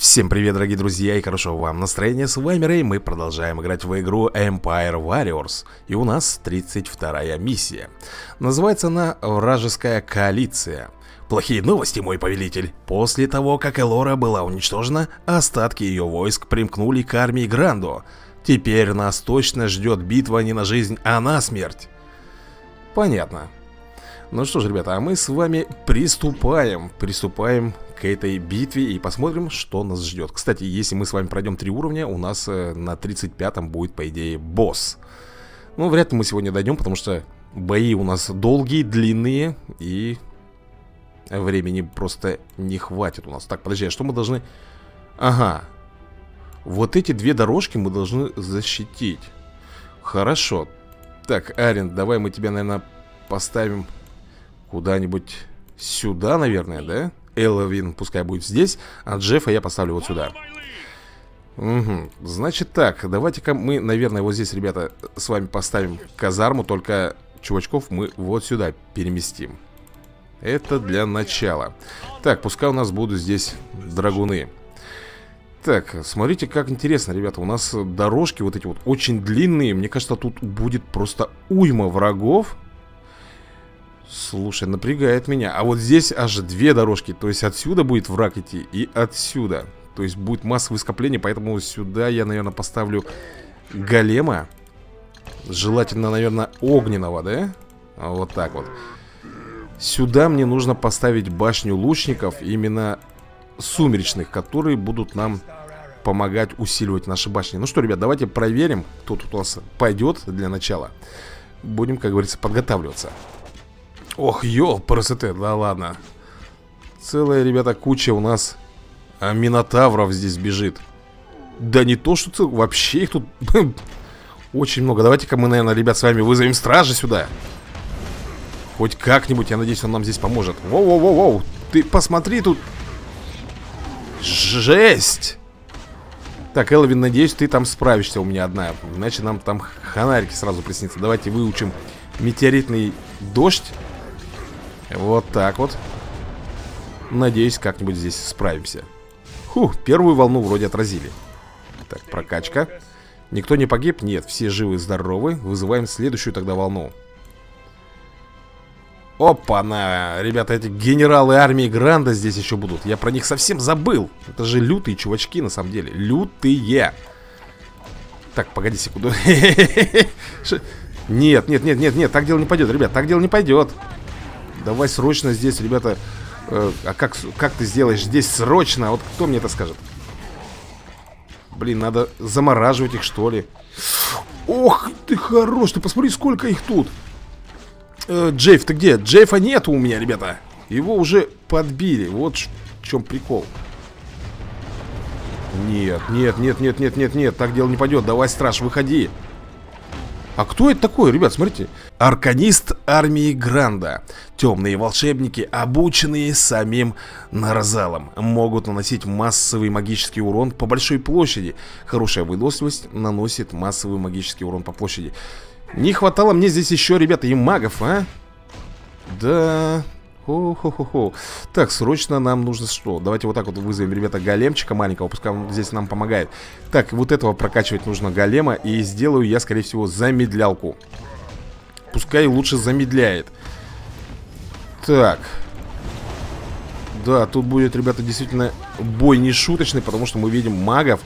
Всем привет, дорогие друзья, и хорошего вам настроения. С вами Рэй, мы продолжаем играть в игру Empire Warriors. И у нас 32-я миссия. Называется она «Вражеская коалиция». Плохие новости, мой повелитель. После того, как Элора была уничтожена, остатки ее войск примкнули к армии Грандо. Теперь нас точно ждет битва не на жизнь, а на смерть. Понятно. Ну что ж, ребята, а мы с вами приступаем к этой битве и посмотрим, что нас ждет. Кстати, если мы с вами пройдем 3 уровня, у нас на 35-м будет, по идее, босс. Ну, вряд ли мы сегодня дойдем, потому что бои у нас долгие, длинные, и времени просто не хватит у нас. Так, подожди, а что мы должны... Ага. Вот эти 2 дорожки мы должны защитить. Хорошо. Так, Арен, давай мы тебя, наверное, поставим куда-нибудь сюда, наверное, да? Элвин пускай будет здесь, а Джеффа я поставлю вот сюда. Угу. Значит так, давайте-ка мы, наверное, вот здесь, ребята, с вами поставим казарму, только чувачков мы вот сюда переместим. Это для начала. Так, пускай у нас будут здесь драгуны. Так, смотрите, как интересно, ребята. У нас дорожки вот эти вот очень длинные. Мне кажется, тут будет просто уйма врагов. Слушай, напрягает меня. А вот здесь аж 2 дорожки. То есть отсюда будет враг идти и отсюда. То есть будет массовое скопление. Поэтому сюда я, наверное, поставлю голема. Желательно, наверное, огненного, да? Вот так вот. Сюда мне нужно поставить башню лучников. Именно сумеречных, которые будут нам помогать усиливать наши башни. Ну что, ребят, давайте проверим, кто тут у нас пойдет для начала. Будем, как говорится, подготавливаться. Ох, ёлпарасоте, да ладно. Целая, ребята, куча у нас минотавров здесь бежит. Да не то, что вообще их тут очень много. Давайте-ка мы, наверное, ребят, с вами вызовем стража сюда. Хоть как-нибудь, я надеюсь, он нам здесь поможет. Воу-воу-воу-воу, ты посмотри тут. Жесть. Так, Элвин, надеюсь, ты там справишься у меня одна. Иначе нам там ханарики сразу приснится. Давайте выучим метеоритный дождь. Вот так вот. Надеюсь, как-нибудь здесь справимся. Первую волну вроде отразили. Так, прокачка. Никто не погиб? Нет, все живы и здоровы. Вызываем следующую тогда волну. Опа-на! Ребята, эти генералы армии Гранда здесь еще будут. Я про них совсем забыл. Это же лютые чувачки, на самом деле. Лютые. Так, погоди секунду. Нет, нет, нет, нет, нет, так дело не пойдет, ребят, так дело не пойдет. Давай срочно здесь, ребята. А как ты сделаешь здесь срочно? Вот кто мне это скажет? Блин, надо замораживать их, что ли. Ох, ты хорош, ты посмотри, сколько их тут. Джейф, ты где? Джейфа нету у меня, ребята. Его уже подбили, вот в чем прикол. Нет, нет, нет, нет, нет, нет, нет, так дело не пойдет. Давай, страж, выходи. А кто это такой, ребят, смотрите. Арканист армии Гранда. Темные волшебники, обученные самим Нарзалом, могут наносить массовый магический урон по большой площади. Хорошая выносливость наносит массовый магический урон по площади. Не хватало мне здесь еще, ребята, и магов, а? Да... Хо-хо-хо-хо. Так, срочно нам нужно что? Давайте вот так вот вызовем, ребята, големчика маленького. Пускай он здесь нам помогает. Так, вот этого прокачивать нужно голема. И сделаю я, скорее всего, замедлялку. Пускай лучше замедляет. Так. Да, тут будет, ребята, действительно бой не шуточный, потому что мы видим магов.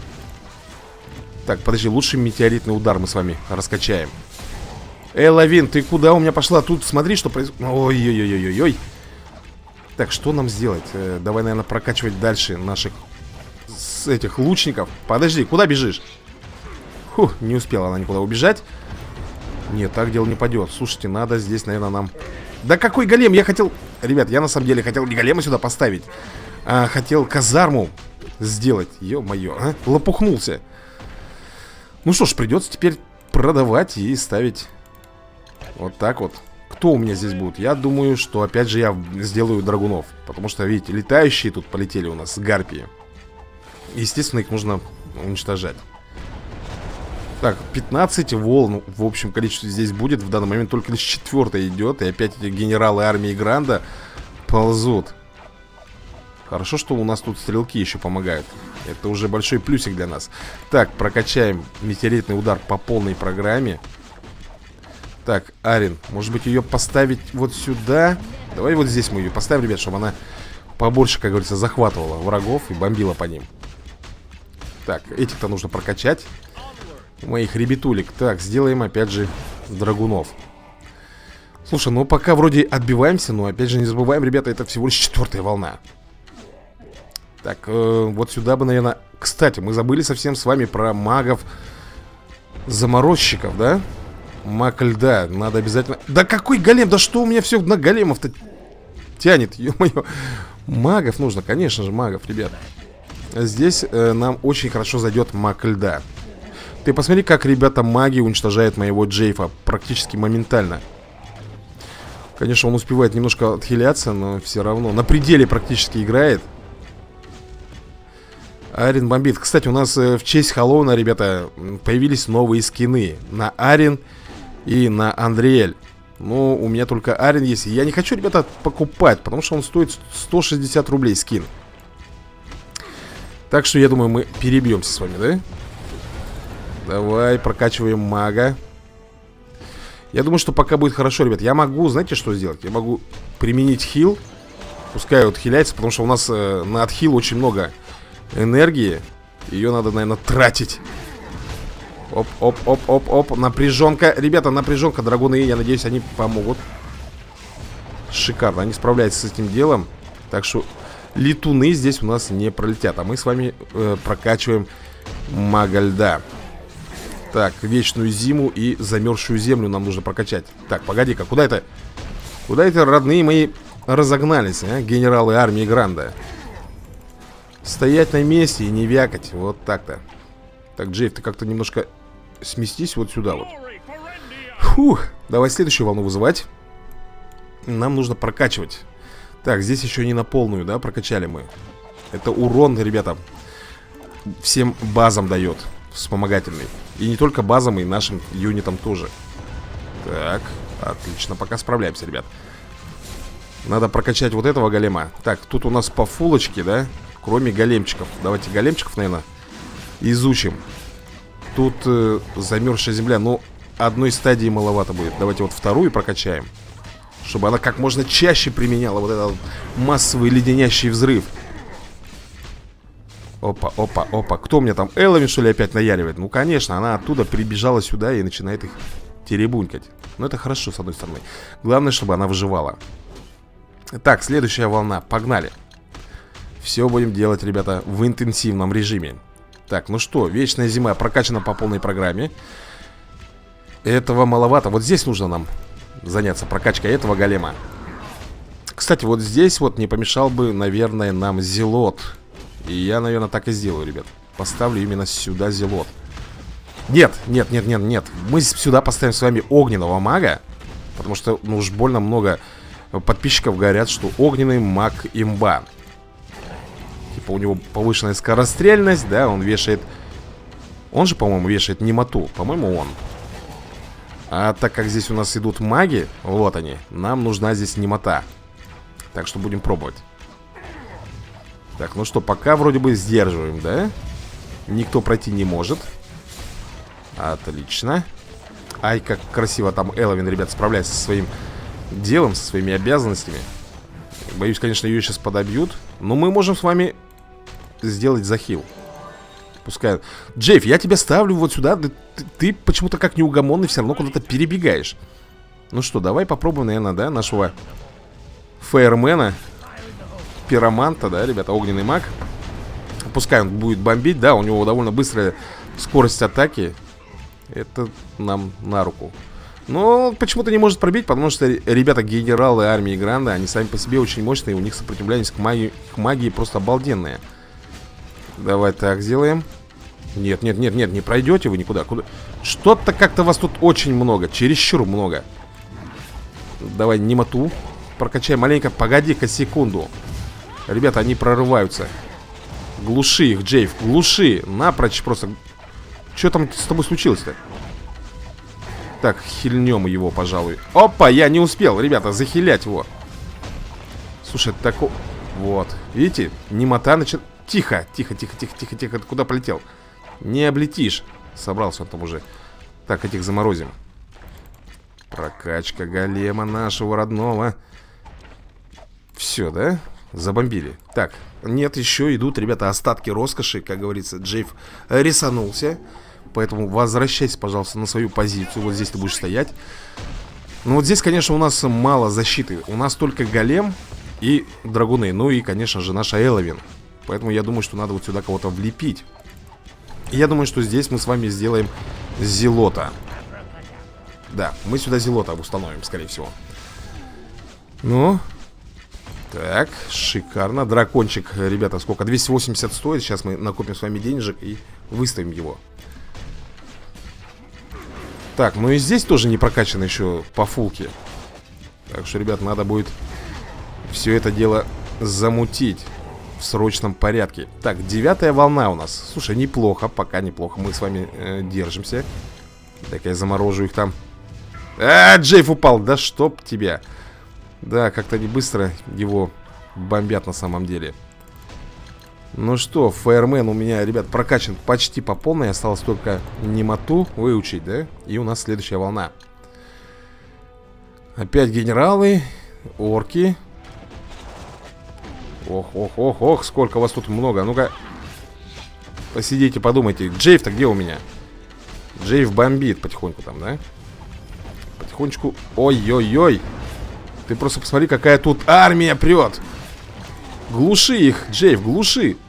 Так, подожди, лучше метеоритный удар мы с вами раскачаем. Лавин, ты куда у меня пошла? Тут смотри, что происходит. Ой-ой-ой-ой-ой. Так, что нам сделать? Давай, наверное, прокачивать дальше наших этих лучников. Подожди, куда бежишь? Не успела она никуда убежать. Нет, так дело не пойдет. Слушайте, надо здесь, наверное, нам... Да какой голем? Я хотел... Ребят, я на самом деле хотел не голема сюда поставить, а хотел казарму сделать. Ё-моё, а? Лопухнулся. Ну что ж, придется теперь продавать и ставить... Вот так вот. Кто у меня здесь будет? Я думаю, что опять же я сделаю драгунов. Потому что, видите, летающие тут полетели у нас, гарпии. Естественно, их нужно уничтожать. Так, 15 волн в общем количестве здесь будет. В данный момент только лишь 4-я идет. И опять эти генералы армии Гранда ползут. Хорошо, что у нас тут стрелки еще помогают. Это уже большой плюсик для нас. Так, прокачаем метеоритный удар по полной программе. Так, Арин, может быть ее поставить вот сюда? Давай вот здесь мы ее поставим, ребят, чтобы она побольше, как говорится, захватывала врагов и бомбила по ним. Так, этих-то нужно прокачать. Моих ребятулек. Так, сделаем опять же драгунов. Слушай, ну пока вроде отбиваемся, но опять же не забываем, ребята, это всего лишь 4-я волна. Так, вот сюда бы, наверное... Кстати, мы забыли совсем с вами про магов-заморозчиков, да? Маг льда, надо обязательно... Да какой голем? Да что у меня все на големов-то тянет, ё-моё. Магов нужно, конечно же, магов, ребят. Здесь нам очень хорошо зайдет маг льда. Ты посмотри, как, ребята, маги уничтожают моего Джейфа практически моментально. Конечно, он успевает немножко отхиляться, но все равно на пределе практически играет. Арин бомбит. Кстати, у нас в честь Хэллоуина, ребята, появились новые скины на Арин и на Андриэль. Но у меня только Арин есть. Я не хочу, ребята, покупать, потому что он стоит 160 рублей скин. Так что, я думаю, мы перебьемся с вами, да? Давай, прокачиваем мага. Я думаю, что пока будет хорошо, ребят. Я могу, знаете, что сделать? Я могу применить хил. Пускай вот хиляется, потому что у нас на отхил очень много энергии. Ее надо, наверное, тратить. Оп. Напряженка. Ребята, напряженка. Драгуны, я надеюсь, они помогут. Шикарно, они справляются с этим делом. Так что летуны здесь у нас не пролетят. А мы с вами прокачиваем мага льда. Так, вечную зиму и замерзшую землю нам нужно прокачать. Так, погоди-ка, куда это? Куда это, родные мои, разогнались, а? Генералы армии Гранда. Стоять на месте и не вякать. Вот так-то. Так, Джейф, ты как-то немножко сместись вот сюда вот. Фух, давай следующую волну вызывать. Нам нужно прокачивать. Так, здесь еще не на полную, да, прокачали мы. Это урон, ребята, всем базам дает. Вспомогательный. И не только базам, и нашим юнитам тоже. Так, отлично, пока справляемся, ребят. Надо прокачать вот этого голема. Так, тут у нас по фулочке, да? Кроме големчиков. Давайте големчиков, наверное, изучим. Тут замерзшая земля. Ну, одной стадии маловато будет. Давайте вот вторую прокачаем, чтобы она как можно чаще применяла вот этот массовый леденящий взрыв. Опа. Кто мне там? Элвин, что ли, опять наяривает? Ну, конечно, она оттуда прибежала сюда и начинает их теребунькать. Но это хорошо, с одной стороны. Главное, чтобы она выживала. Так, следующая волна. Погнали. Все будем делать, ребята, в интенсивном режиме. Так, ну что, вечная зима прокачана по полной программе. Этого маловато. Вот здесь нужно нам заняться прокачкой этого голема. Кстати, вот здесь вот не помешал бы, наверное, нам зелот. И я, наверное, так и сделаю, ребят. Поставлю именно сюда зелот. Нет. Мы сюда поставим с вами огненного мага. Потому что, ну уж больно много подписчиков говорят, что огненный маг имба. Типа у него повышенная скорострельность, да, он вешает... Он же, по-моему, вешает немоту. По-моему, он. А так как здесь у нас идут маги, вот они, нам нужна здесь немота. Так что будем пробовать. Так, ну что, пока вроде бы сдерживаем, да? Никто пройти не может. Отлично. Ай, как красиво там Элвин, ребят, справляется со своим делом, со своими обязанностями. Боюсь, конечно, ее сейчас подобьют. Но мы можем с вами сделать захил. Пускай... Джейф, я тебя ставлю вот сюда. Ты почему-то как неугомонный все равно куда-то перебегаешь. Ну что, давай попробуем, наверное, да, нашего фейермена, пироманта, да, ребята, огненный маг. Пускай он будет бомбить, да, у него довольно быстрая скорость атаки. Это нам на руку. Но почему-то не может пробить, потому что ребята, генералы армии Гранда, они сами по себе очень мощные. У них сопротивляемость к магии просто обалденная. Давай так сделаем. Нет, не пройдете вы никуда. Что-то как-то вас тут очень много, чересчур много. Давай немоту прокачаем маленько. Погоди-ка секунду. Ребята, они прорываются. Глуши их, Джейф, глуши. Напрочь просто. Что там с тобой случилось-то? Так, хильнем его, пожалуй. Опа, я не успел, ребята, захилять его. Слушай, так... Вот, видите, немота начинает... Тихо, тихо, тихо, тихо, тихо, тихо. Ты куда полетел? Не облетишь. Собрался он там уже. Так, этих заморозим. Прокачка голема нашего родного. Все, да? Забомбили. Так, нет, еще идут, ребята, остатки роскоши. Как говорится, Джейв рисанулся. Поэтому возвращайся, пожалуйста, на свою позицию. Вот здесь ты будешь стоять. Ну вот здесь, конечно, у нас мало защиты. У нас только голем и драгуны. Ну и, конечно же, наша Эловин. Поэтому я думаю, что надо вот сюда кого-то влепить. И я думаю, что здесь мы с вами сделаем Зелота. Да, мы сюда Зелота установим, скорее всего. Ну, так, шикарно. Дракончик, ребята, сколько? 280 стоит. Сейчас мы накопим с вами денежек и выставим его. Так, ну и здесь тоже не прокачано еще по фулке. Так что, ребят, надо будет все это дело замутить в срочном порядке. Так, 9-я волна у нас. Слушай, неплохо, пока неплохо. Мы с вами держимся. Так, я заморожу их там. Джейв упал, да чтоб тебя. Да, как-то не быстро его бомбят на самом деле. Ну что, фаермен у меня, ребят, прокачан почти по полной. Осталось только немоту выучить, да? И у нас следующая волна. Опять генералы, орки. Ох, ох, ох, ох, сколько вас тут много. Ну-ка, посидите, подумайте. Джейв-то где у меня? Джейв бомбит потихоньку там, да? Потихонечку. Ой-ой-ой. Ты просто посмотри, какая тут армия прет. Глуши их, Джейв, глуши.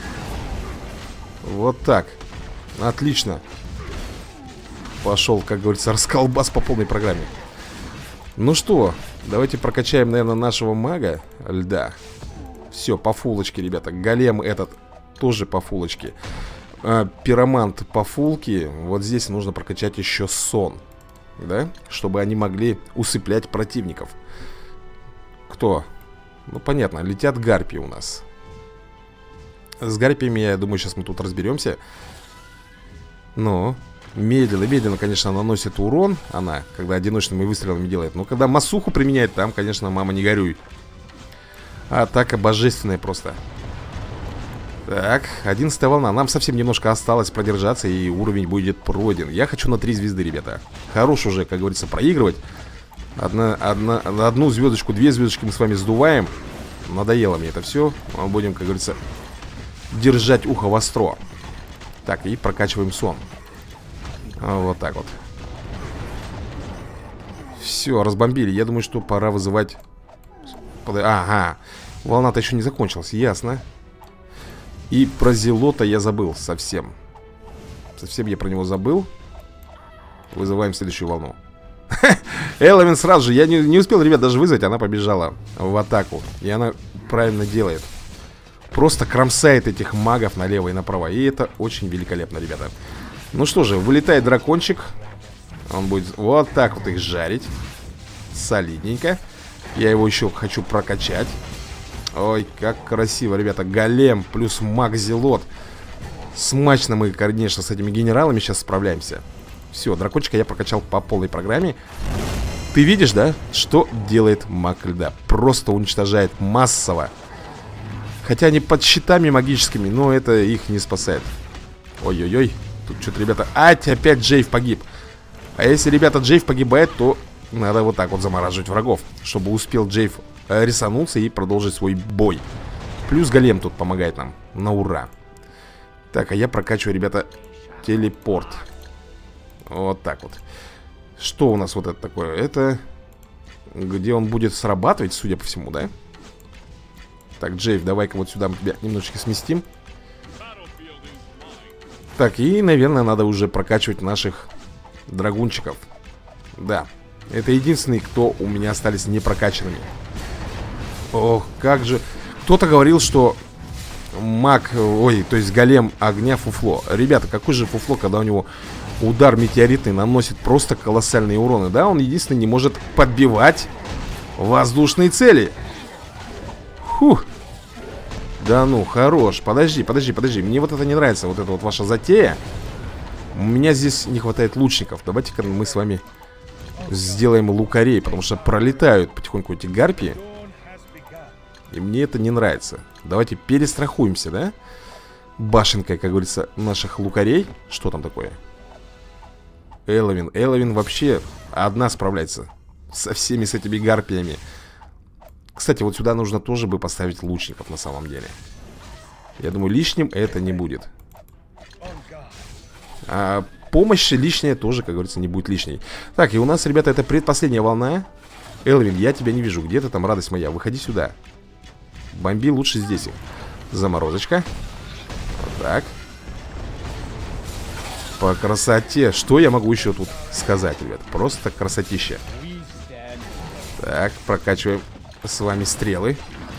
Вот так. Отлично. Пошел, как говорится, расколбас по полной программе. Ну что, давайте прокачаем, наверное, нашего мага льда. Все, по фулочке, ребята. Голем этот тоже по фулочке. Пиромант по фулке. Вот здесь нужно прокачать еще сон. Да? Чтобы они могли усыплять противников. Кто? Ну, понятно, летят гарпии у нас. С гарпиями, я думаю, сейчас мы тут разберемся. Но медленно, медленно, конечно, наносит урон. Она, когда одиночными выстрелами делает. Но когда массуху применяет, там, конечно, мама не горюй. Атака божественная просто. Так, 11-я волна. Нам совсем немножко осталось продержаться, и уровень будет пройден. Я хочу на 3 звезды, ребята. Хорош уже, как говорится, проигрывать. Одну звездочку, 2 звездочки мы с вами сдуваем. Надоело мне это все. Мы будем, как говорится, держать ухо востро. Так, и прокачиваем сон. Вот так вот. Все, разбомбили. Я думаю, что пора вызывать... Ага, волна-то еще не закончилась, ясно. И про Зелота я забыл совсем. Совсем я про него забыл. Вызываем следующую волну. Эловин сразу же, я не успел, ребят, даже вызвать. Она побежала в атаку. И она правильно делает. Просто кромсает этих магов налево и направо. И это очень великолепно, ребята. Ну что же, вылетает дракончик. Он будет вот так вот их жарить. Солидненько. Я его еще хочу прокачать. Ой, как красиво, ребята. Голем плюс маг-зелот. Смачно мы, конечно, с этими генералами сейчас справляемся. Все, дракончика я прокачал по полной программе. Ты видишь, да, что делает маг льда? Просто уничтожает массово. Хотя они под щитами магическими, но это их не спасает. Ой-ой-ой, тут что-то, ребята. Опять Джейв погиб. А если, ребята, Джейв погибает, то надо вот так вот замораживать врагов, чтобы успел Джейв рисануться и продолжить свой бой. Плюс голем тут помогает нам на ура. Так, а я прокачиваю, ребята, телепорт. Вот так вот. Что у нас вот это такое? Это где он будет срабатывать, судя по всему, да? Так, Джейв, давай-ка вот сюда мы тебя немножечко сместим. Так, и, наверное, надо уже прокачивать наших драгунчиков. Да, это единственные, кто у меня остались не прокачанными. Ох, как же. Кто-то говорил, что маг, ой, то есть голем огня фуфло. Ребята, какой же фуфло, когда у него удар метеоритный наносит просто колоссальные уроны. Да, он единственный не может подбивать воздушные цели. Фух. Да ну, хорош. Подожди. Мне вот это не нравится, вот эта вот ваша затея. У меня здесь не хватает лучников. Давайте-ка мы с вами сделаем лукарей, потому что пролетают потихоньку эти гарпии. И мне это не нравится. Давайте перестрахуемся, да? Башенкой, как говорится, наших лукарей. Что там такое? Элвин. Элвин вообще одна справляется со всеми с этими гарпиями. Кстати, вот сюда нужно тоже бы поставить лучников на самом деле. Я думаю, лишним это не будет. А помощь лишняя тоже, как говорится, не будет лишней. Так, и у нас, ребята, это предпоследняя волна. Элвин, я тебя не вижу. Где ты там, радость моя? Выходи сюда. Бомби лучше здесь их. Заморозочка. Вот так. По красоте. Что я могу еще тут сказать, ребят? Просто красотища. Так, прокачиваем с вами стрелы.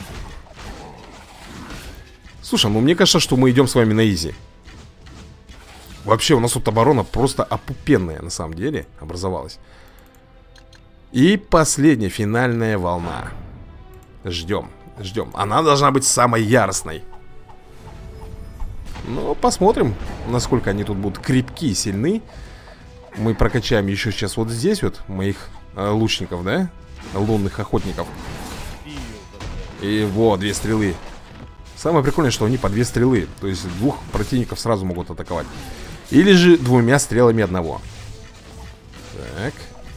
Слушай, ну мне кажется, что мы идем с вами на изи. Вообще у нас тут оборона просто опупенная на самом деле образовалась. И последняя, финальная волна. Ждем, ждем. Она должна быть самой яростной. Ну, посмотрим, насколько они тут будут крепки и сильны. Мы прокачаем еще сейчас вот здесь вот моих лучников, да? Лунных охотников. И вот, 2 стрелы. Самое прикольное, что они по 2 стрелы. То есть 2 противников сразу могут атаковать. Или же 2 стрелами одного. Так.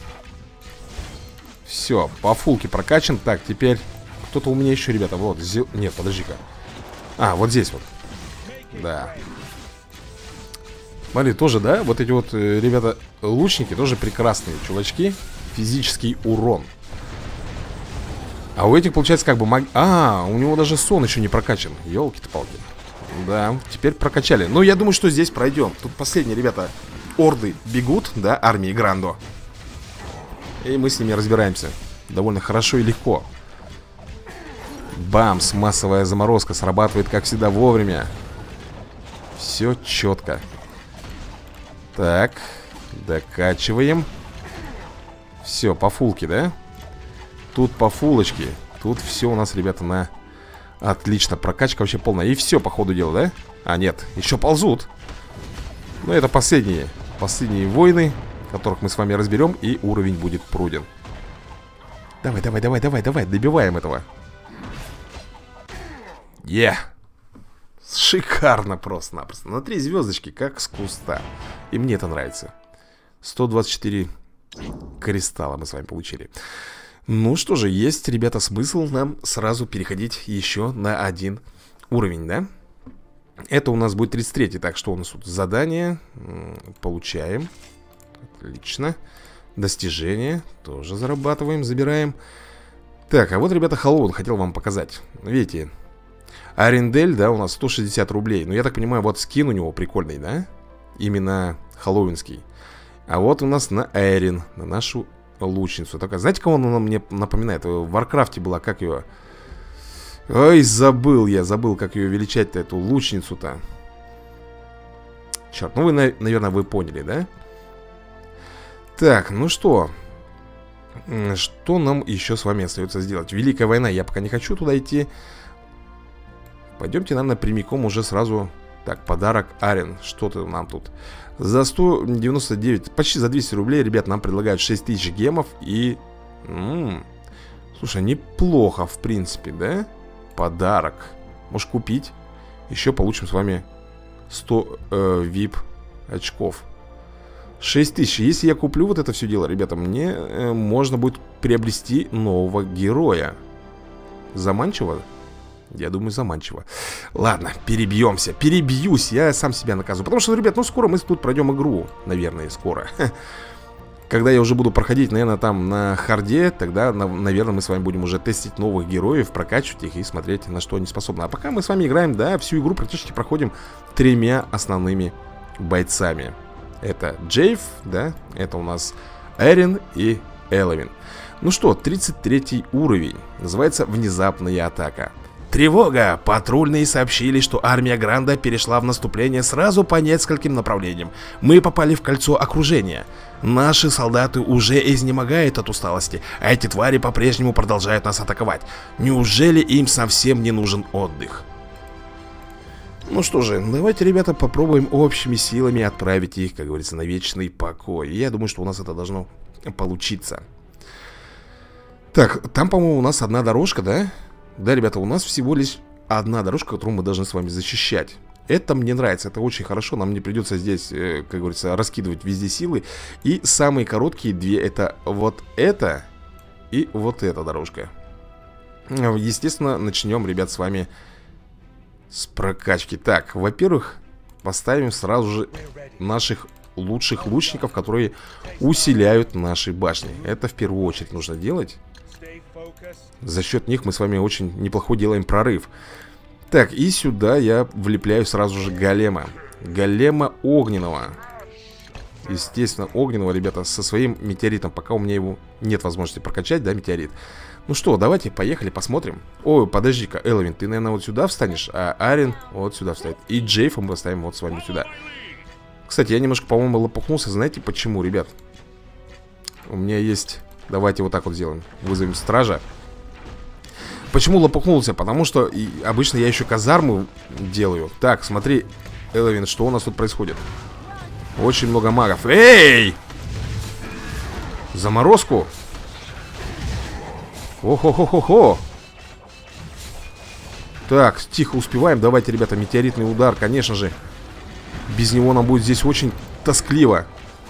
Все, по фулке прокачан. Так, теперь кто-то у меня еще, ребята, вот нет, подожди-ка. А, вот здесь вот. Да. Смотри, тоже, да, вот эти вот, ребята, лучники тоже прекрасные чувачки. Физический урон. А у этих, получается, как бы у него даже сон еще не прокачан. Ёлки-то палки. Да, теперь прокачали. Но я думаю, что здесь пройдем. Тут последние, ребята, орды бегут, да, армии Грандо. И мы с ними разбираемся довольно хорошо и легко. Бамс, массовая заморозка срабатывает, как всегда, вовремя. Все четко. Так, докачиваем. Все, по фулке, да? Тут по фулочке. Тут все у нас, ребята, на... Отлично, прокачка вообще полная. И все, по ходу дела, да? А, нет, еще ползут. Но это последние войны, которых мы с вами разберем. И уровень будет пройден. Давай, давай, давай, давай, давай, добиваем этого. Шикарно просто-напросто. На 3 звездочки, как с куста. И мне это нравится. 124 кристалла мы с вами получили. Ну что же, есть, ребята, смысл нам сразу переходить еще на 1 уровень, да? Это у нас будет 33-й. Так, что у нас тут? Задание. Получаем. Отлично. Достижение. Тоже зарабатываем, забираем. Так, а вот, ребята, Хэллоуин хотел вам показать. Видите, Арендель, да, у нас 160 рублей. Ну, я так понимаю, вот скин у него прикольный, да? Именно хэллоуинский. А вот у нас на Эрин, на нашу лучницу. Такая, знаете, кого она мне напоминает? В Варкрафте была, как ее... Ой, забыл, как ее величать-то, эту лучницу-то. Черт, ну вы, наверное, вы поняли, да? Так, ну что? Что нам еще с вами остается сделать? Великая война, я пока не хочу туда идти. Пойдемте, наверное, прямиком уже сразу. Так, подарок Арен. Что-то нам тут. За 199, почти за 200 рублей, ребят, нам предлагают 6000 гемов. И... слушай, неплохо, в принципе, да? Подарок. Можешь купить. Еще получим с вами 100 VIP очков. 6000. Если я куплю вот это все дело, ребята, мне можно будет приобрести нового героя. Заманчиво? Я думаю, заманчиво. Ладно, перебьемся. Перебьюсь, я сам себя наказываю. Потому что, ребят, ну скоро мы тут пройдем игру. Наверное, скоро. Когда я уже буду проходить, наверное, там на харде, тогда, наверное, мы с вами будем уже тестить новых героев, прокачивать их и смотреть, на что они способны. А пока мы с вами играем, да, всю игру практически проходим 3 основными бойцами. Это Джейв, да, это у нас Эрин и Элвин. Ну что, 33 уровень. Называется «Внезапная атака». Тревога! Патрульные сообщили, что армия Гранда перешла в наступление сразу по нескольким направлениям. Мы попали в кольцо окружения. Наши солдаты уже изнемогают от усталости, а эти твари по-прежнему продолжают нас атаковать. Неужели им совсем не нужен отдых? Ну что же, давайте, ребята, попробуем общими силами отправить их, как говорится, на вечный покой. Я думаю, что у нас это должно получиться. Так, там, по-моему, у нас одна дорожка, да? Да, ребята, у нас всего лишь одна дорожка, которую мы должны с вами защищать. Это мне нравится, это очень хорошо. Нам не придется здесь, как говорится, раскидывать везде силы. И самые короткие две, это вот это и вот эта дорожка. Естественно, начнем, ребят, с вами с прокачки. Так, во-первых, поставим сразу же наших лучших лучников, которые усиляют наши башни. Это в первую очередь нужно делать. За счет них мы с вами очень неплохо делаем прорыв. Так, и сюда я влепляю сразу же голема. Голема огненного. Естественно, огненного, ребята, со своим метеоритом. Пока у меня его нет возможности прокачать, да, метеорит. Ну что, давайте, поехали, посмотрим. Ой, подожди-ка, Элвин, ты, наверное, вот сюда встанешь, а Арен вот сюда встанет. И Джейфа мы поставим вот с вами сюда. Кстати, я немножко, по-моему, лопухнулся. Знаете почему, ребят? У меня есть... Давайте вот так вот сделаем. Вызовем стража. Почему лопухнулся? Потому что обычно я еще казармы делаю. Так, смотри, Элвин, что у нас тут происходит? Очень много магов. Эй! Заморозку? О-хо-хо-хо-хо! Так, тихо успеваем. Давайте, ребята, метеоритный удар, конечно же. Без него нам будет здесь очень тоскливо.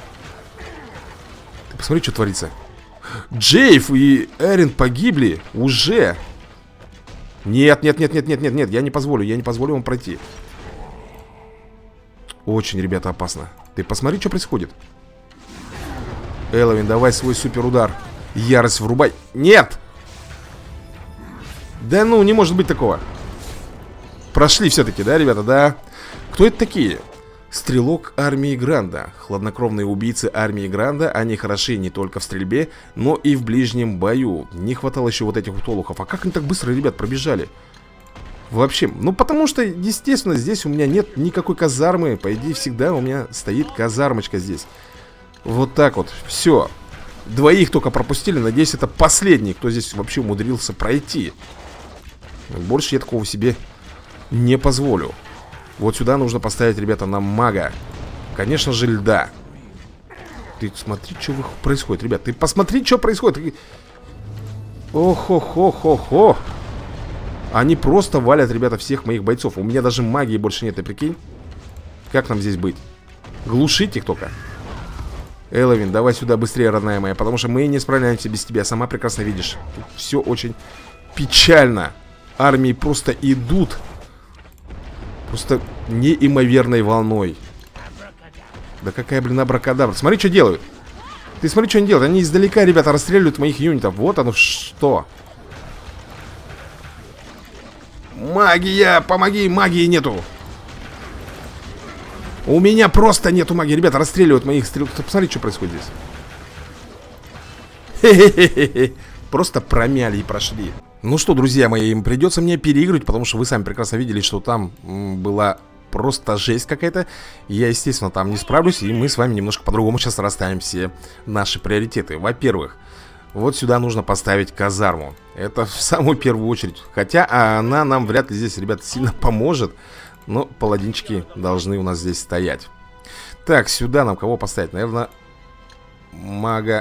Ты посмотри, что творится. Джейф и Эрин погибли уже. Нет, нет, нет, нет, нет, нет, нет. Я не позволю вам пройти. Очень, ребята, опасно. Ты посмотри, что происходит. Элвин, давай свой суперудар. Ярость врубай. Нет! Да ну, не может быть такого. Прошли все-таки, да, ребята, да? Кто это такие? Стрелок армии Гранда. Хладнокровные убийцы армии Гранда. Они хороши не только в стрельбе, но и в ближнем бою. Не хватало еще вот этих вот олухов. А как они так быстро, ребят, пробежали? Вообще, ну потому что, естественно, здесь у меня нет никакой казармы. По идее, всегда у меня стоит казармочка здесь. Вот так вот, все. Двоих только пропустили. Надеюсь, это последний, кто здесь вообще умудрился пройти. Больше я такого себе не позволю. Вот сюда нужно поставить, ребята, нам мага. Конечно же, льда. Ты смотри, что происходит, ребят. Ты посмотри, что происходит. Ох-хо-хо-хо-хо. Они просто валят, ребята, всех моих бойцов. У меня даже магии больше нет, ты прикинь. Как нам здесь быть? Глушить их только. Элвин, давай сюда быстрее, родная моя. Потому что мы не справляемся без тебя. Сама прекрасно видишь. Тут все очень печально. Армии просто идут. Просто неимоверной волной. Да какая, блин, абракадабра. Смотри, что делают. Ты смотри, что они делают. Они издалека, ребята, расстреливают моих юнитов. Вот оно что. Магия, помоги, магии нету. У меня просто нету магии. Ребята, расстреливают моих стрелков. Посмотри, что происходит здесь. Хе-хе-хе-хе. Просто промяли и прошли. Ну что, друзья мои, им придется мне переигрывать, потому что вы сами прекрасно видели, что там была просто жесть какая-то. Я, естественно, там не справлюсь, и мы с вами немножко по-другому сейчас расставим все наши приоритеты. Во-первых, вот сюда нужно поставить казарму. Это в самую первую очередь. Хотя она нам вряд ли здесь, ребят, сильно поможет. Но паладинчики должны у нас здесь стоять. Так, сюда нам кого поставить? Наверное, мага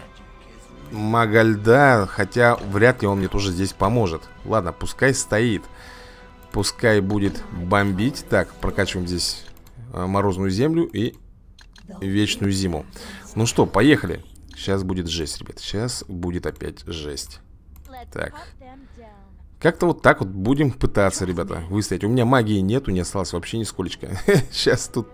льда. Хотя вряд ли он мне тоже здесь поможет. Ладно, пускай стоит. Пускай будет бомбить. Так, прокачиваем здесь морозную землю и вечную зиму. Ну что, поехали. Сейчас будет жесть, ребят. Сейчас будет опять жесть. Так. Как-то вот так вот будем пытаться, ребята, выстоять. У меня магии нету, не осталось вообще нисколечко. Сейчас тут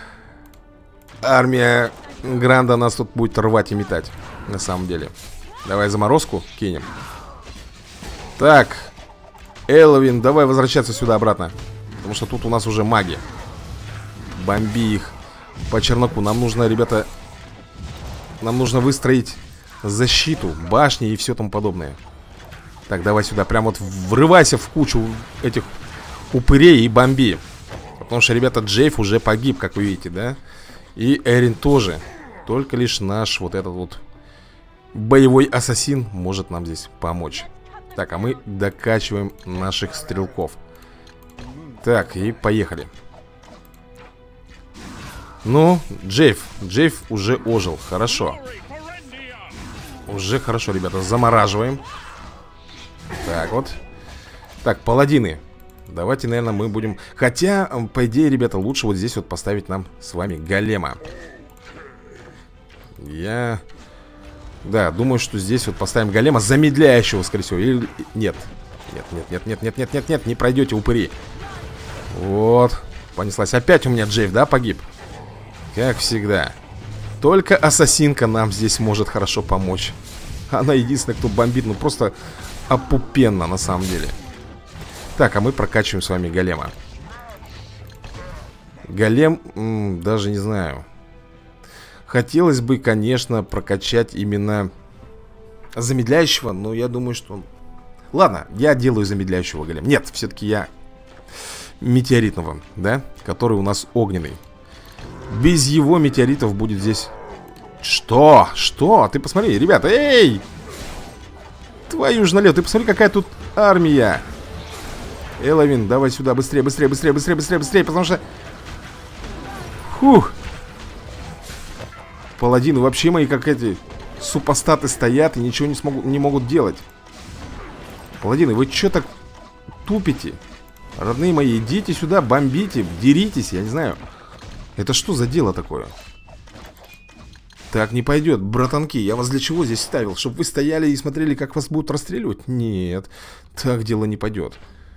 армия Гранда нас тут будет рвать и метать. На самом деле. Давай заморозку кинем. Так. Элвин, давай возвращаться сюда обратно. Потому что тут у нас уже маги. Бомби их по черноку. Нам нужно, ребята... Нам нужно выстроить защиту, башни и все тому подобное. Так, давай сюда. Прям вот врывайся в кучу этих упырей и бомби. Потому что, ребята, Джейф уже погиб, как вы видите, да? И Эрин тоже. Только лишь наш вот этот вот боевой ассасин может нам здесь помочь. Так, а мы докачиваем наших стрелков. Так, и поехали. Ну, Джейф уже ожил, хорошо. Уже хорошо, ребята, замораживаем. Так вот. Так, паладины. Давайте, наверное, мы будем... Хотя, по идее, ребята, лучше вот здесь вот поставить нам с вами голема. Да, думаю, что здесь вот поставим голема, замедляющего, скорее всего. Или... Нет. Нет, не пройдете, упыри. Вот. Понеслась. Опять у меня Джейв, да, погиб? Как всегда. Только ассасинка нам здесь может хорошо помочь. Она единственная, кто бомбит, ну просто опупенно на самом деле. Так, а мы прокачиваем с вами голема. Голем, даже не знаю. Хотелось бы, конечно, прокачать именно замедляющего, но я думаю, что... Ладно, я делаю замедляющего голема. Нет, все-таки я метеоритного, да, который у нас огненный. Без его метеоритов будет здесь... Что? Что? Ты посмотри, ребята, эй! Твою ж налево, ты посмотри, какая тут армия. Эловин, давай сюда, быстрее, потому что... Фух. Паладины вообще мои, как эти супостаты, стоят и ничего не могут делать. Паладины, вы что так тупите? Родные мои, идите сюда, бомбите, деритесь, я не знаю. Это что за дело такое? Так не пойдет, братанки. Я вас для чего здесь ставил? Чтобы вы стояли и смотрели, как вас будут расстреливать? Нет, так дело не пойдет.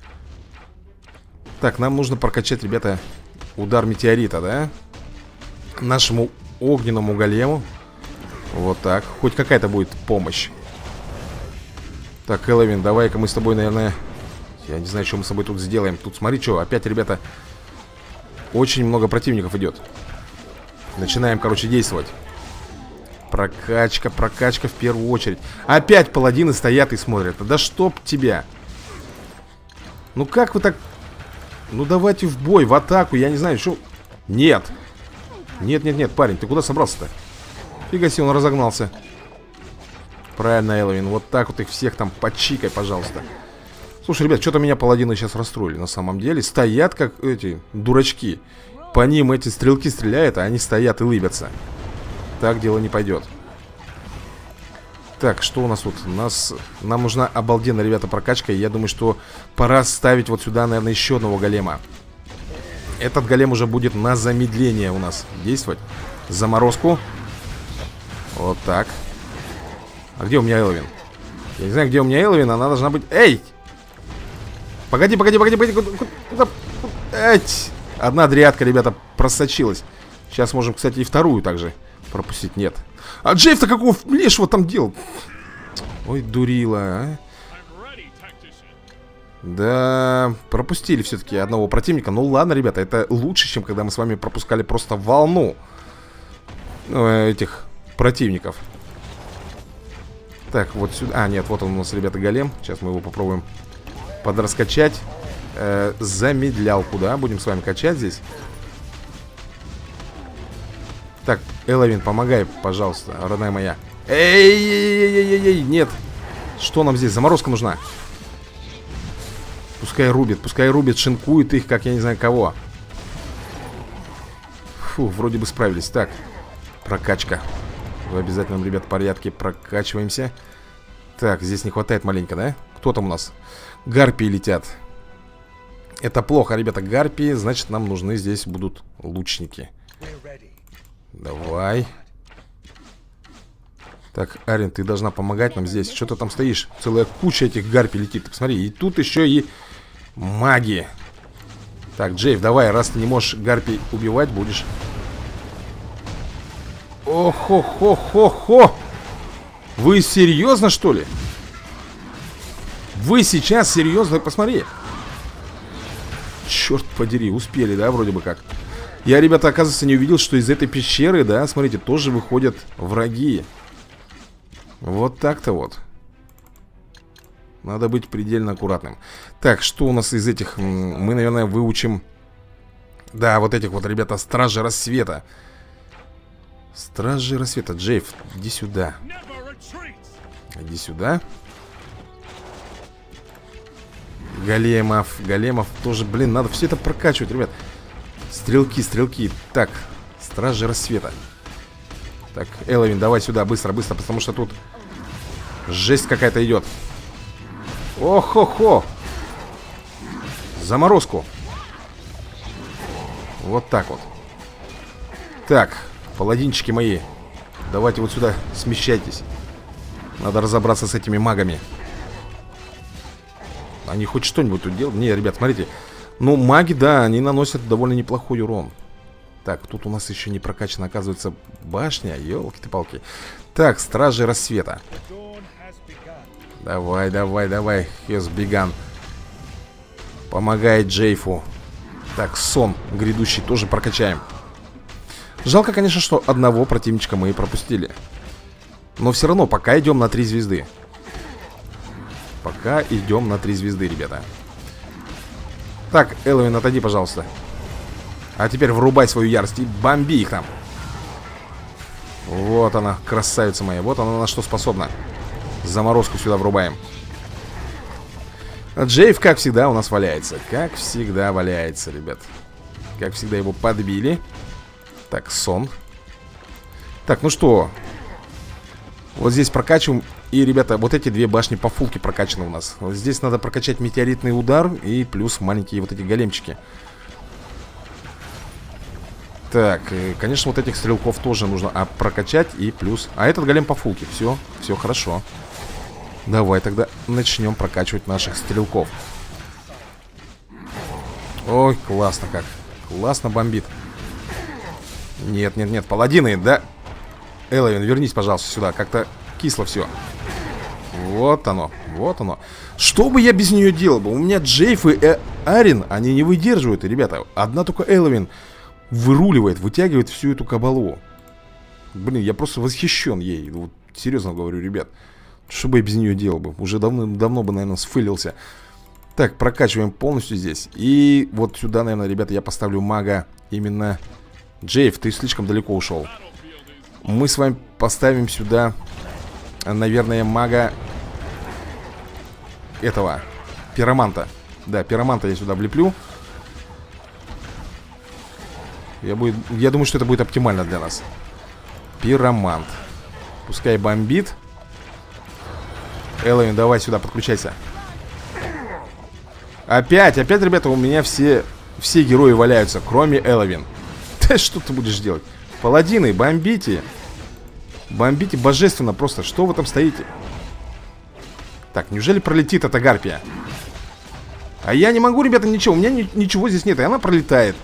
Так, нам нужно прокачать, ребята, удар метеорита, да? Нашему огненному голему. Вот так, хоть какая-то будет помощь. Так, Эловин, давай-ка мы с тобой, наверное... Я не знаю, что мы с собой тут сделаем. Тут смотри, что, опять, ребята, очень много противников идет. Начинаем, короче, действовать. Прокачка в первую очередь. Опять паладины стоят и смотрят. Да чтоб тебя. Ну как вы так... Ну давайте в бой, в атаку, я не знаю, что... Нет. Нет, парень, ты куда собрался-то? Фига себе, он разогнался. Правильно, Эловин, вот так вот их всех там почикай, пожалуйста. Слушай, ребят, что-то меня паладины сейчас расстроили на самом деле. Стоят как эти дурачки. По ним эти стрелки стреляют, а они стоят и лыбятся. Так дело не пойдет. Так, что у нас тут? Нам нужна обалденная, ребята, прокачка. И я думаю, что пора ставить вот сюда, наверное, еще одного голема. Этот голем уже будет на замедление у нас действовать. Заморозку. Вот так. А где у меня Эловин? Я не знаю, где у меня Эловин. Она должна быть... Эй! Погоди. Куда? Эть! Одна дрядка, ребята, просочилась. Сейчас можем, кстати, и вторую также пропустить. Нет. А Джейв-то какого лешего там делал? Ой, дурила, а. Да, пропустили все-таки одного противника. Ну ладно, ребята, это лучше, чем когда мы с вами пропускали просто волну этих противников. Так, вот сюда. А, нет, вот он у нас, ребята, голем. Сейчас мы его попробуем подраскачать. Замедлялку, да, будем с вами качать здесь. Так, Эловин, помогай, пожалуйста, родная моя. Эй, нет. Что нам здесь? Заморозка нужна. Пускай рубит, шинкует их, как я не знаю кого. Фу, вроде бы справились. Так, прокачка. В обязательном, ребят, порядке прокачиваемся. Так, здесь не хватает маленько, да? Кто там у нас? Гарпии летят. Это плохо, ребята, гарпии. Значит, нам нужны здесь будут лучники. Давай. Так, Арин, ты должна помогать нам здесь. Что ты там стоишь? Целая куча этих гарпий летит. Ты посмотри, и тут еще и маги. Так, Джейв, давай, раз ты не можешь гарпий убивать, будешь. Ох-хо-хо-хо-хо! Вы серьезно, что ли? Вы сейчас серьезно? Посмотри. Черт подери, успели, да, вроде бы как. Я, ребята, оказывается, не увидел, что из этой пещеры, да, смотрите, тоже выходят враги. Вот так-то вот. Надо быть предельно аккуратным. Так, что у нас из этих? Мы, наверное, выучим. Да, вот этих вот, ребята, Стражи Рассвета. Стражи Рассвета. Джейв, иди сюда. Иди сюда. Големов тоже, блин, надо все это прокачивать, ребят. Стрелки. Так, Стражи Рассвета. Так, Эловин, давай сюда, быстро, потому что тут жесть какая-то идет. Ох-хо-хо. Заморозку. Вот так вот. Так, паладинчики мои, давайте вот сюда смещайтесь. Надо разобраться с этими магами. Они хоть что-нибудь тут делают? Не, ребят, смотрите. Ну, маги, да, они наносят довольно неплохой урон. Так, тут у нас еще не прокачана, оказывается, башня. Ёлки-ты-палки. Так, стражи рассвета. Давай, давай, давай, Хесбиган. Помогает Джейфу. Так, сон грядущий тоже прокачаем. Жалко, конечно, что одного противничка мы и пропустили. Но все равно пока идем на 3 звезды. Пока идем на 3 звезды, ребята. Так, Элвин, отойди, пожалуйста. А теперь врубай свою ярость и бомби их там. Вот она, красавица моя. Вот она на что способна. Заморозку сюда врубаем. Джейв, как всегда, у нас валяется. Как всегда валяется, ребят. Как всегда его подбили. Так, сон. Так, ну что. Вот здесь прокачиваем. И, ребята, вот эти 2 башни по фулке прокачаны у нас. Вот здесь надо прокачать метеоритный удар. И плюс маленькие вот эти големчики. Так, и, конечно, вот этих стрелков тоже нужно прокачать. И плюс. А этот голем по фулке. Все, все хорошо. Давай тогда начнем прокачивать наших стрелков. Ой, классно как. Классно бомбит. Нет, нет, нет, паладины, да. Элвин, вернись, пожалуйста, сюда. Как-то кисло все. Вот оно, вот оно. Что бы я без нее делал бы? У меня Джейф и Арин, они не выдерживают, ребята. Одна только Элвин выруливает, вытягивает всю эту кабалу. Блин, я просто восхищен ей. Вот, серьезно говорю, ребят. Что бы я без нее делал бы? Уже давно бы, наверное, сфейлился. Так, прокачиваем полностью здесь. И вот сюда, наверное, ребята, я поставлю мага. Именно Джейф, ты слишком далеко ушел. Мы с вами поставим сюда, наверное, мага этого, пироманта. Да, пироманта я сюда влеплю. Я думаю, что это будет оптимально для нас. Пиромант. Пускай бомбит. Элвин, давай сюда, подключайся. Опять, ребята, у меня все герои валяются, кроме Элвин. Да что ты будешь делать? Паладины, бомбите. Бомбите божественно просто. Что вы там стоите? Так, неужели пролетит эта гарпия? А я не могу, ребята, ничего. У меня ничего здесь нет, и она пролетает.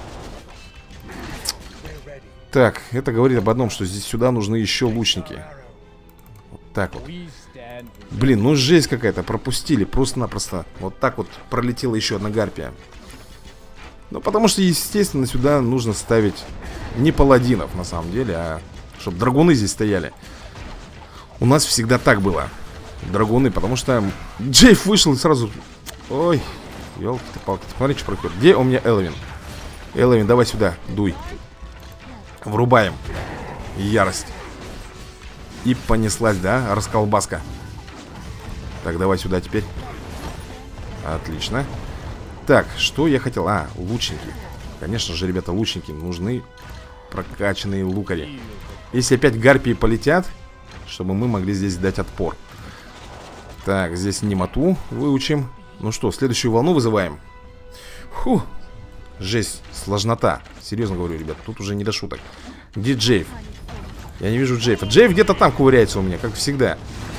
Так, это говорит об одном, что здесь сюда нужны еще лучники. Вот так вот. Блин, ну жесть какая-то, пропустили просто-напросто. Вот так вот пролетела еще одна гарпия. Ну, потому что, естественно, сюда нужно ставить не паладинов, на самом деле, а чтобы драгуны здесь стояли. У нас всегда так было. Драгуны, потому что Джейф вышел и сразу... Ой, елки-ты-палки, смотри, что происходит. Где у меня Элвин? Элвин, давай сюда, дуй. Врубаем ярость. И понеслась, да, расколбаска. Так, давай сюда теперь. Отлично. Так, что я хотел? А, лучники. Конечно же, ребята, лучники. Нужны прокачанные лукари. Если опять гарпии полетят, чтобы мы могли здесь дать отпор. Так, здесь немоту выучим. Ну что, следующую волну вызываем. Фу. Жесть, сложнота. Серьезно говорю, ребят, тут уже не до шуток. Где Джейф? Я не вижу Джейфа. Джейф где-то там ковыряется у меня, как всегда.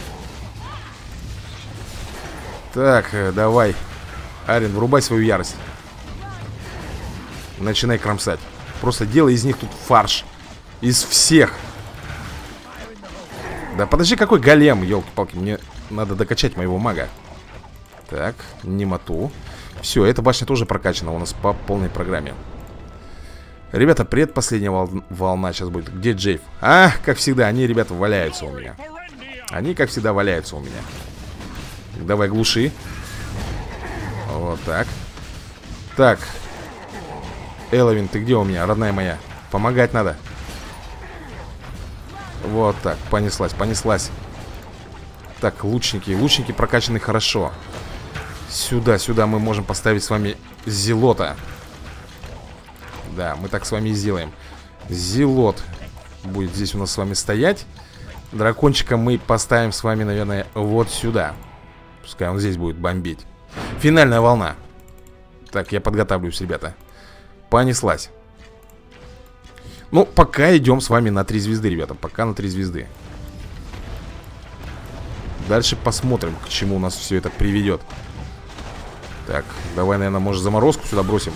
Так, давай. Арин, врубай свою ярость. Начинай кромсать. Просто делай из них тут фарш. Из всех. Да подожди, какой голем, елки-палки. Мне надо докачать моего мага. Так, немоту. Все, эта башня тоже прокачана у нас по полной программе. Ребята, предпоследняя волна сейчас будет. Где Джейф? А, как всегда, они, ребята, валяются у меня. Они, как всегда, валяются у меня. Давай, глуши. Вот так. Так. Элвин, ты где у меня, родная моя? Помогать надо. Вот так, понеслась, понеслась. Так, лучники. Лучники прокачаны хорошо. Сюда, сюда мы можем поставить с вами зелота. Да, мы так с вами и сделаем. Зелот будет здесь у нас с вами стоять. Дракончика мы поставим с вами, наверное, вот сюда. Пускай он здесь будет бомбить. Финальная волна. Так, я подготавливаюсь, ребята. Понеслась. Ну, пока идем с вами на 3 звезды, ребята. Пока на 3 звезды. Дальше посмотрим, к чему нас все это приведет. Так, давай, наверное, может, заморозку сюда бросим.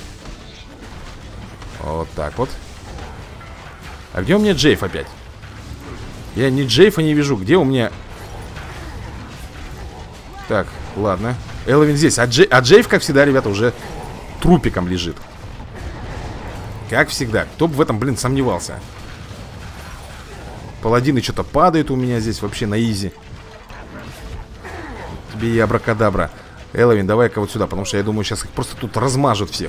Вот так вот. А где у меня Джейф опять? Я ни Джейфа не вижу. Где у меня... Так, ладно. Элвин здесь. А Джейф, как всегда, ребята, уже трупиком лежит. Как всегда. Кто бы в этом, блин, сомневался. Паладины что-то падают у меня здесь вообще на изи. Тебе и абракадабра. Элвин, давай-ка вот сюда, потому что я думаю, сейчас их просто тут размажут всех.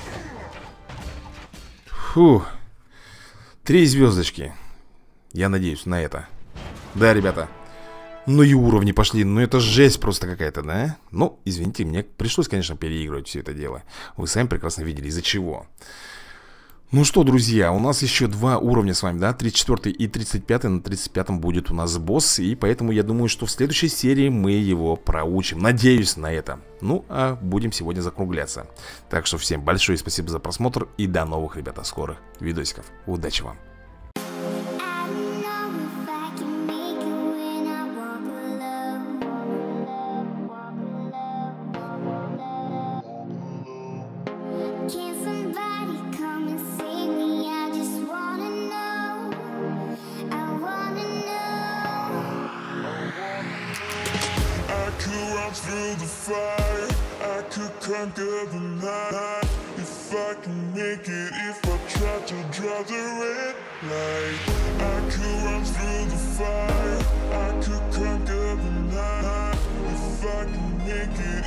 Фу. 3 звездочки. Я надеюсь на это. Да, ребята. Ну и уровни пошли. Ну это жесть просто какая-то, да? Ну, извините, мне пришлось, конечно, переигрывать все это дело. Вы сами прекрасно видели, из-за чего. Ну что, друзья, у нас еще 2 уровня с вами, да? 34 и 35. На 35-м будет у нас босс. И поэтому я думаю, что в следующей серии мы его проучим. Надеюсь на это. Ну, а будем сегодня закругляться. Так что всем большое спасибо за просмотр. И до новых, ребята, скорых видосиков. Удачи вам! Through the fire, I could conquer the night. If I can make it, if I try to draw the red light. I could run through the fire, I could conquer the night. If I can make it.